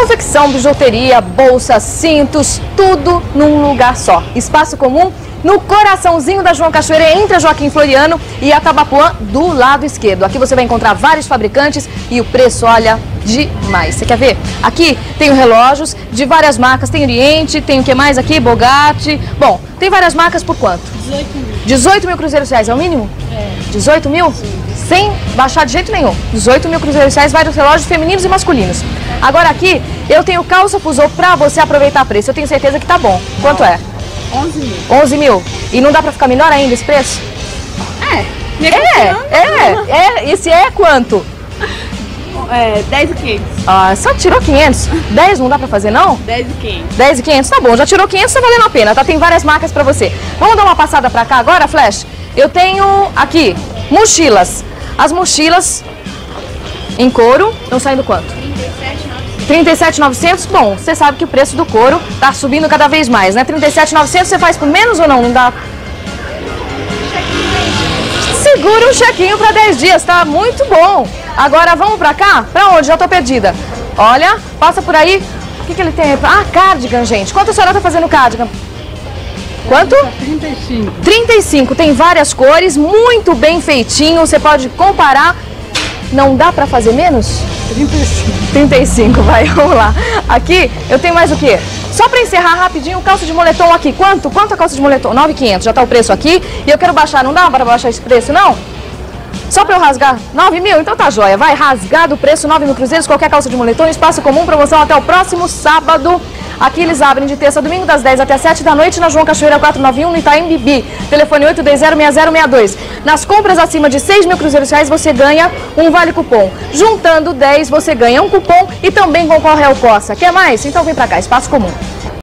Confecção, bijuteria, bolsas, cintos, tudo num lugar só. Espaço comum no coraçãozinho da João Cachoeira, entre a Joaquim Floriano e a Tabapuã, do lado esquerdo. Aqui você vai encontrar vários fabricantes e o preço, olha, demais. Você quer ver? Aqui tem relógios de várias marcas, tem Oriente, tem o que mais aqui? Bogatti. Bom, tem várias marcas por quanto? 18 mil. 18 mil cruzeiros reais, é o mínimo? É. 18 mil? Sim. Sem baixar de jeito nenhum. 18 mil cruzeiros reais, vários relógios femininos e masculinos. Agora aqui, eu tenho calça Fusô pra você aproveitar o preço. Eu tenho certeza que tá bom. Quanto é? 11 mil. 11 mil. E não dá pra ficar melhor ainda esse preço? Esse é quanto? 10.500. Ah, só tirou 500. 10 não dá pra fazer, não? 10.500. 10.500, tá bom. Já tirou 500, tá valendo a pena, tá? Tem várias marcas pra você. Vamos dar uma passada pra cá agora, Flash? Eu tenho aqui mochilas. As mochilas em couro estão saindo quanto? 37.900. Bom, você sabe que o preço do couro tá subindo cada vez mais, né? 37.900 você faz por menos ou não? Não dá? Segura um chequinho para 10 dias, tá muito bom. Agora vamos pra cá? Pra onde? Já tô perdida. Olha, passa por aí. O que ele tem aí? Ah, cardigan, gente. Quanto a senhora tá fazendo cardigan? Quanto? 35. 35. Tem várias cores, muito bem feitinho. Você pode comparar. Não dá pra fazer menos? 35. 35, vai, vamos lá. Aqui eu tenho mais o quê? Só pra encerrar rapidinho, calça de moletom aqui. Quanto? Quanto a calça de moletom? 9.500, já tá o preço aqui. E eu quero baixar, não dá para baixar esse preço, não? Só pra eu rasgar? 9 mil? Então tá joia. Vai, rasgado o preço, 9 mil cruzeiros, qualquer calça de moletom, espaço comum, promoção até o próximo sábado. Aqui eles abrem de terça a domingo, das 10 até 7 da noite, na João Cachoeira 491, no Itaim Bibi. Telefone 820-6062. Nas compras acima de 6 mil cruzeiros reais, você ganha um vale cupom. Juntando 10, você ganha um cupom e também concorre ao Coça. Quer mais? Então vem pra cá, espaço comum.